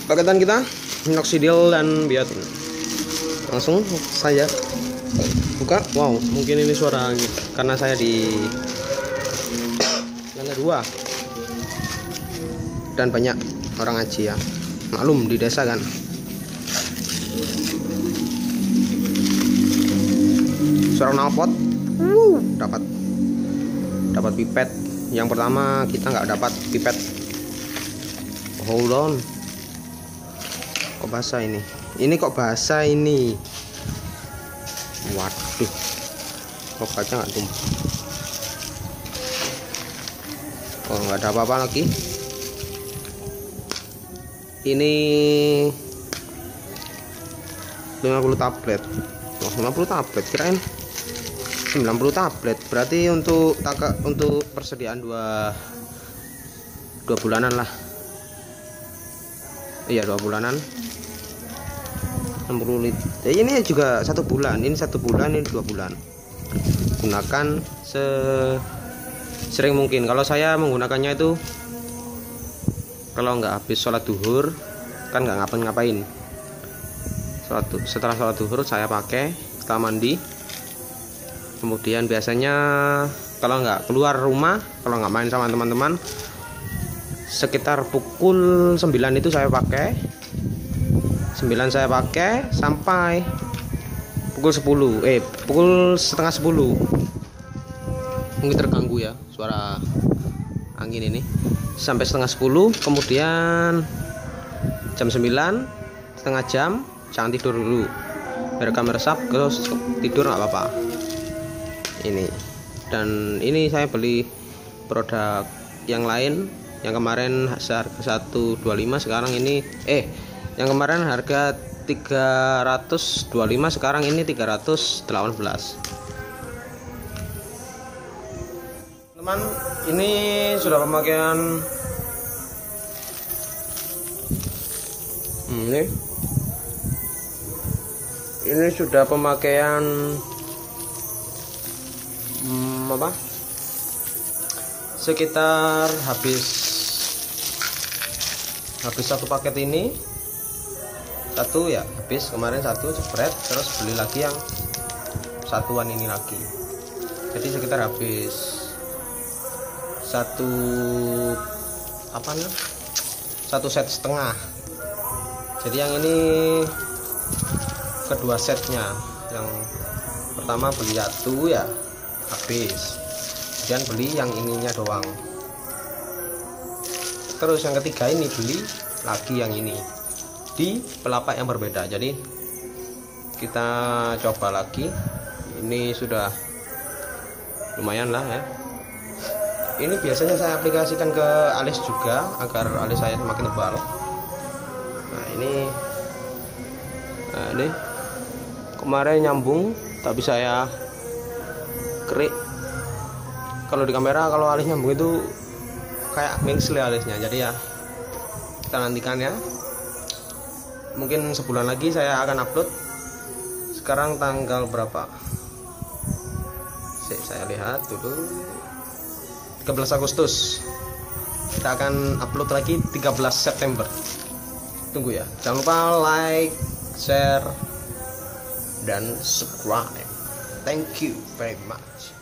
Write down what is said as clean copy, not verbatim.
paketan kita minoxidil dan biotin. Langsung saya buka. Wow, mungkin ini suara angin karena saya di lantai 2 dan banyak orang ngaji ya, maklum di desa kan. Suara knalpot, dapat pipet. Yang pertama kita nggak dapat pipet. Hold on, kok basah ini? Ini kok basah ini? Waduh, kok kaca nggak tumpah? Oh, nggak ada apa-apa lagi. Ini 50 tablet. Oh, 50 tablet, kirain 90 tablet. Berarti untuk persediaan 2 bulanan lah. Iya, 2 bulanan. 60 liter. Ini juga 1 bulan. Ini 1 bulan, ini 2 bulan. Gunakan sering mungkin. Kalau saya menggunakannya itu kalau nggak habis sholat duhur, kan nggak ngapain-ngapain. Setelah sholat duhur saya pakai setelah mandi. Kemudian biasanya kalau nggak keluar rumah, kalau nggak main sama teman-teman, sekitar pukul 9 itu saya pakai. 9 saya pakai sampai pukul 10. Pukul setengah 10. Mungkin terganggu ya suara angin ini. Sampai setengah 10, kemudian jam 9, setengah jam, jangan tidur dulu. Biar kamu meresap, terus tidur nggak apa-apa. Ini. Dan ini saya beli produk yang lain. Yang kemarin harga 125, sekarang ini yang kemarin harga 325, sekarang ini 318. Teman, ini sudah pemakaian ini sudah pemakaian sekitar habis 1 paket ini. 1 ya habis kemarin, 1 jebret, terus beli lagi yang satuan ini lagi. Jadi sekitar habis 1 set setengah. Jadi yang ini kedua setnya. Yang pertama beli 1 ya habis, kemudian beli yang ininya doang. Terus yang ketiga ini beli lagi yang ini di pelapak yang berbeda. Jadi kita coba lagi. Ini sudah lumayan lah ya. Ini biasanya saya aplikasikan ke alis juga agar alis saya semakin tebal. Nah ini kemarin nyambung, tapi saya kerik. Kalau di kamera, kalau alis nyambung itu kayak mengsel alisnya. Jadi ya kita nantikan ya. Mungkin sebulan lagi saya akan upload. Sekarang tanggal berapa? Saya lihat dulu. 13 Agustus. Kita akan upload lagi 13 September. Tunggu ya. Jangan lupa like, share, dan subscribe. Thank you very much.